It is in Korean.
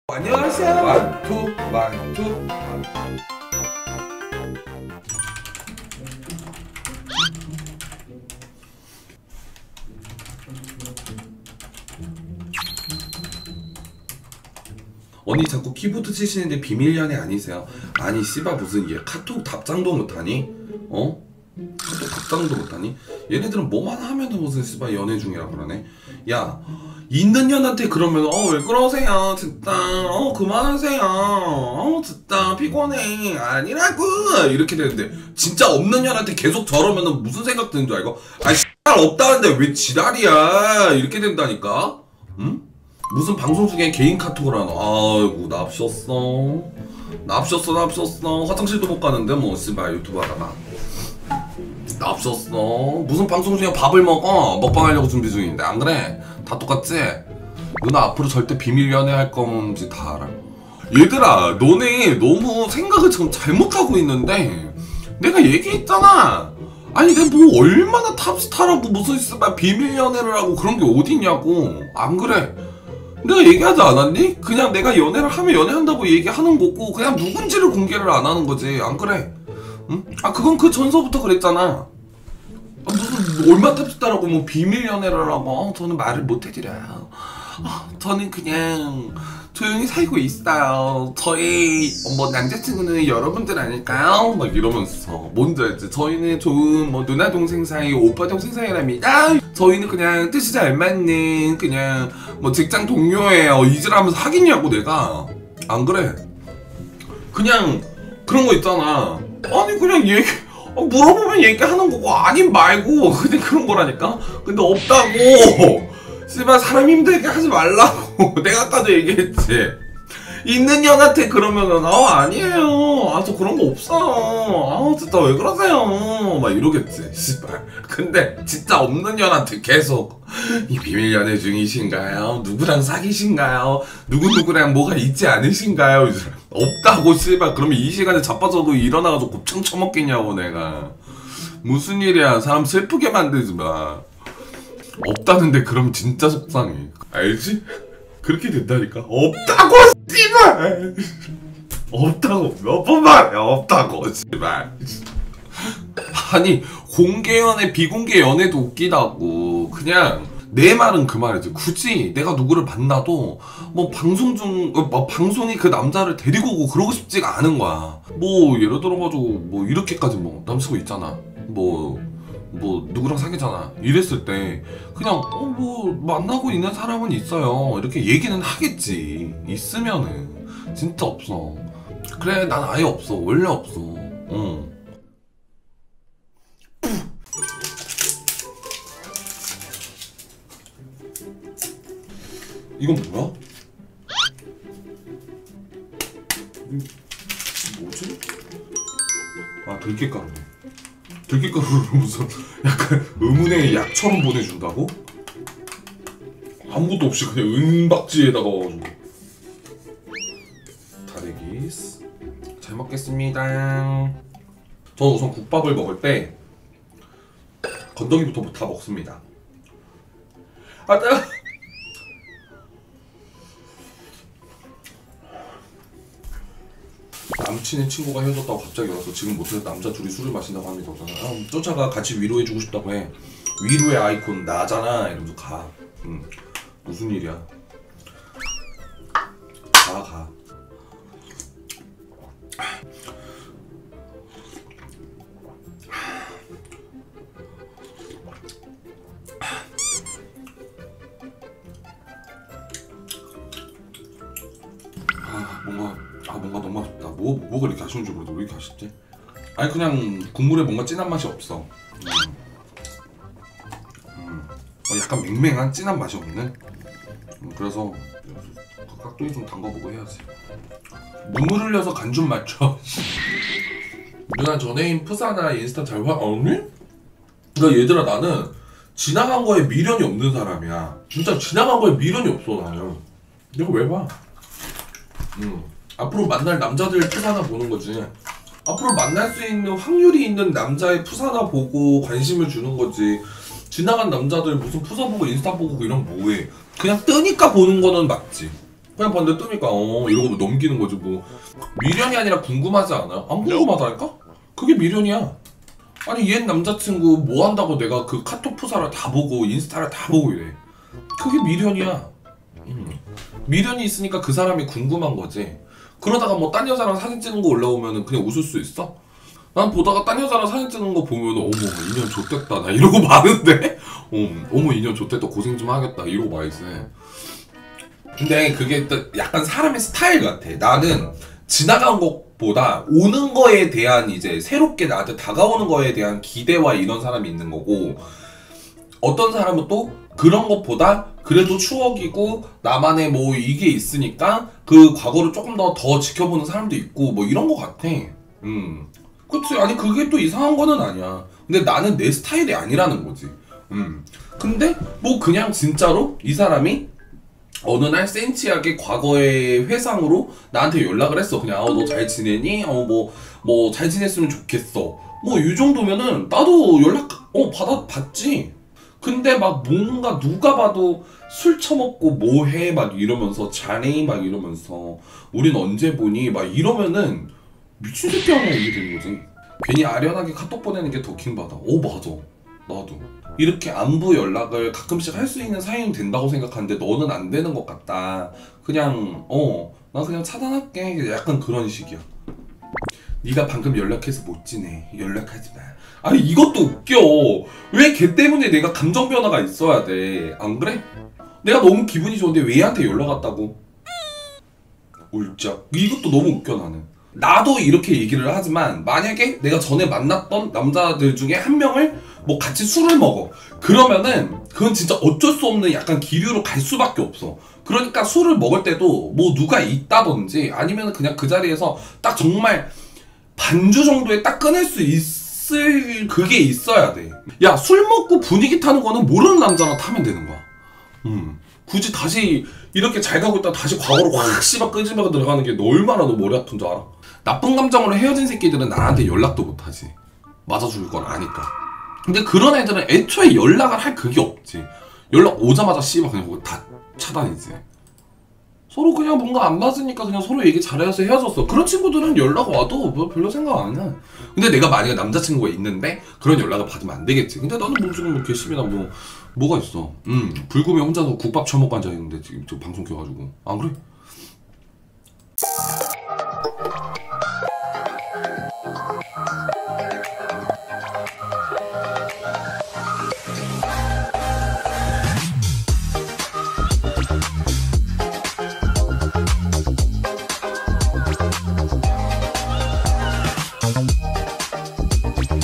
안녕하세요. 완투. 언니 자꾸 키보드 치시는데 비밀 연애 아니세요? 아니 씨발 무슨 얘 카톡 답장도 못하니? 어? 카톡 답장도 못하니? 얘네들은 뭐만 하면은 무슨 씨발 연애 중이라 그러네. 야 있는 년한테 그러면 왜 그러세요 진짜 그만하세요 진짜 피곤해 아니라고 이렇게 되는데 진짜 없는 년한테 계속 저러면은 무슨 생각 드는 줄 알고? 아 씨발 없다는데 왜 지랄이야 이렇게 된다니까? 응? 무슨 방송 중에 개인 카톡을 하나. 아이고 납셨어 화장실도 못 가는데 뭐 씨발 유튜브 하다가 납셨어. 무슨 방송 중에 밥을 먹어 먹방하려고 준비 중인데 안 그래? 다 똑같지? 누나 앞으로 절대 비밀 연애할 건지 다 알아. 얘들아 너네 너무 생각을 지금 잘못하고 있는데 내가 얘기했잖아. 아니 내가 뭐 얼마나 탑스타라고 무슨 씨발 비밀 연애를 하고 그런 게 어딨냐고. 안 그래? 내가 얘기하지 않았니? 그냥 내가 연애를 하면 연애한다고 얘기하는 거고 그냥 누군지를 공개를 안 하는 거지. 안 그래? 응? 아 그건 그 전서부터 그랬잖아. 무슨 얼마 탑스타라고 뭐 비밀 연애를 하고 저는 말을 못 해드려요. 저는 그냥 조용히 살고 있어요. 저희 뭐 남자친구는 여러분들 아닐까요? 막 이러면서 뭔지 알지? 저희는 좋은 뭐 누나 동생 사이 오빠 동생 사이랍니다. 저희는 그냥 뜻이 잘 맞는 그냥 뭐 직장 동료예요. 이질하면서 하겠냐고 내가. 안 그래? 그냥 그런 거 있잖아. 아니 그냥 얘기 물어보면 얘기하는 거고 아님 말고 그냥 그런 거라니까. 근데 없다고. 씨발 사람 힘들게 하지 말라고. 내가 아까도 얘기했지. 있는 년한테 그러면은 아니에요. 저 그런 거 없어요. 진짜 왜 그러세요. 막 이러겠지. 씨발. 근데 진짜 없는 년한테 계속 이 비밀 연애 중이신가요? 누구랑 사귀신가요? 누구누구랑 뭐가 있지 않으신가요? 없다고 씨발. 그러면 이 시간에 자빠져도 일어나가지고 곱창 처먹겠냐고 내가. 무슨 일이야. 사람 슬프게 만들지 마. 없다는데 그럼 진짜 속상해. 알지? 그렇게 된다니까. 없다고 씨발. 없다고 몇 번 말해. 없다고 씨발. 아니 공개 연애 비공개 연애도 웃기다고. 그냥 내 말은 그 말이지. 굳이 내가 누구를 만나도 뭐 방송 중 방송이 그 남자를 데리고 오고 그러고 싶지가 않은 거야. 뭐 예를 들어가지고 뭐 이렇게까지 뭐 남자친구 있잖아. 뭐 누구랑 사귀잖아 이랬을 때 그냥 뭐 만나고 있는 사람은 있어요 이렇게 얘기는 하겠지. 있으면은 진짜 없어. 그래 난 아예 없어. 원래 없어. 이건 뭐야? 뭐지? 들깨가루. 들깨가루를 무슨 약간 의문의 약처럼 보내준다고? 아무것도 없이 그냥 은박지에다가 와가지고. 다대기스 잘 먹겠습니다. 저는 우선 국밥을 먹을 때 건더기부터 다 먹습니다. 뜨거! 남친의 친구가 헤어졌다고 갑자기 와서 지금 못해서 남자 둘이 술을 마신다고 합니다. 쫓아가 같이 위로해주고 싶다고 해. 위로의 아이콘 나잖아 이러면서 가. 무슨 일이야. 가. 뭔가 너무 아쉽다. 뭐가 이렇게 아쉬운 줄 모르겠어. 왜 이렇게 아쉽지? 아니 그냥 국물에 뭔가 진한 맛이 없어. 약간 맹맹한 진한 맛이 없네. 그래서 깍두기 좀 담가보고 해야지. 눈물 흘려서 간 좀 맞춰. 누나 전애인 푸사나 인스타 잘 아니? 그러니까 얘들아 나는 지나간 거에 미련이 없는 사람이야. 진짜 지나간 거에 미련이 없어 나는. 내가 왜 봐? 앞으로 만날 남자들 푸사나 보는 거지. 앞으로 만날 수 있는 확률이 있는 남자의 푸사나 보고 관심을 주는 거지. 지나간 남자들 무슨 푸사 보고 인스타 보고 이런 뭐해. 그냥 뜨니까 보는 거는 맞지. 그냥 봤는데 뜨니까 이러고 뭐 넘기는 거지 뭐. 미련이 아니라 궁금하지 않아요? 안 궁금하다니까? 그게 미련이야. 아니 옛 남자친구 뭐 한다고 내가 그 카톡 프사를 다 보고 인스타를 다 보고 이래. 그게 미련이야. 미련이 있으니까 그 사람이 궁금한 거지. 그러다가 뭐 딴 여자랑 사진 찍는 거 올라오면은 그냥 웃을 수 있어? 난 보다가 딴 여자랑 사진 찍는 거 보면은 어머 인연 좆됐다 나 이러고 마는데? 어머 인연 좆됐다 고생 좀 하겠다 이러고 말지. 근데 그게 또 약간 사람의 스타일 같아. 나는 지나간 것보다 오는 거에 대한 이제 새롭게 나한테 다가오는 거에 대한 기대와 이런 사람이 있는 거고, 어떤 사람은 또 그런 것보다 그래도 추억이고 나만의 뭐 이게 있으니까 그 과거를 조금 더 지켜보는 사람도 있고 뭐 이런 거 같아. 그치. 아니 그게 또 이상한 거는 아니야. 근데 나는 내 스타일이 아니라는 거지. 근데 뭐 그냥 진짜로 이 사람이 어느 날 센치하게 과거의 회상으로 나한테 연락을 했어. 그냥 너 잘 지내니? 뭐 잘 지냈으면 좋겠어. 뭐 이 정도면은 나도 연락 받지. 근데 막 뭔가 누가 봐도 술 처먹고 뭐해 막 이러면서 자네 막 이러면서 우린 언제 보니 막 이러면은 미친 새끼 아니야 이게 되는 거지. 괜히 아련하게 카톡 보내는 게 더 킹받아. 맞아. 나도 이렇게 안부 연락을 가끔씩 할 수 있는 사이는 된다고 생각하는데 너는 안 되는 것 같다. 그냥 나 그냥 차단할게. 약간 그런 식이야. 네가 방금 연락해서 못 지내. 연락하지 마. 아니 이것도 웃겨. 왜 걔 때문에 내가 감정 변화가 있어야 돼. 안 그래? 내가 너무 기분이 좋은데 왜 얘한테 연락 왔다고? 울쩍. 이것도 너무 웃겨 나는. 나도 이렇게 얘기를 하지만 만약에 내가 전에 만났던 남자들 중에 한 명을 뭐 같이 술을 먹어. 그러면은 그건 진짜 어쩔 수 없는 약간 기류로 갈 수밖에 없어. 그러니까 술을 먹을 때도 뭐 누가 있다든지 아니면 그냥 그 자리에서 딱 정말 반주 정도에 딱 끊을 수 있을 그게 있어야 돼. 야, 술 먹고 분위기 타는 거는 모르는 남자랑 타면 되는 거야. 굳이 다시 이렇게 잘 가고 있다 다시 과거로 확 씨발 끄집어 들어가는 게 너 얼마나 너 머리 아픈 줄 알아? 나쁜 감정으로 헤어진 새끼들은 나한테 연락도 못하지. 맞아줄 걸 아니까. 근데 그런 애들은 애초에 연락을 할 그게 없지. 연락 오자마자 씨발 그냥 그거 다 차단이지. 서로 그냥 뭔가 안 맞으니까 그냥 서로 얘기 잘해서 헤어졌어. 그런 친구들은 연락 와도 뭐 별로 생각 안 해. 근데 내가 만약에 남자친구가 있는데 그런 연락을 받으면 안 되겠지. 근데 나는 뭐 지금 뭐 괘씸이나 뭐가 있어. 불금에 혼자서 국밥 처먹고 앉아있는데 지금 저 방송 켜가지고. 안 그래?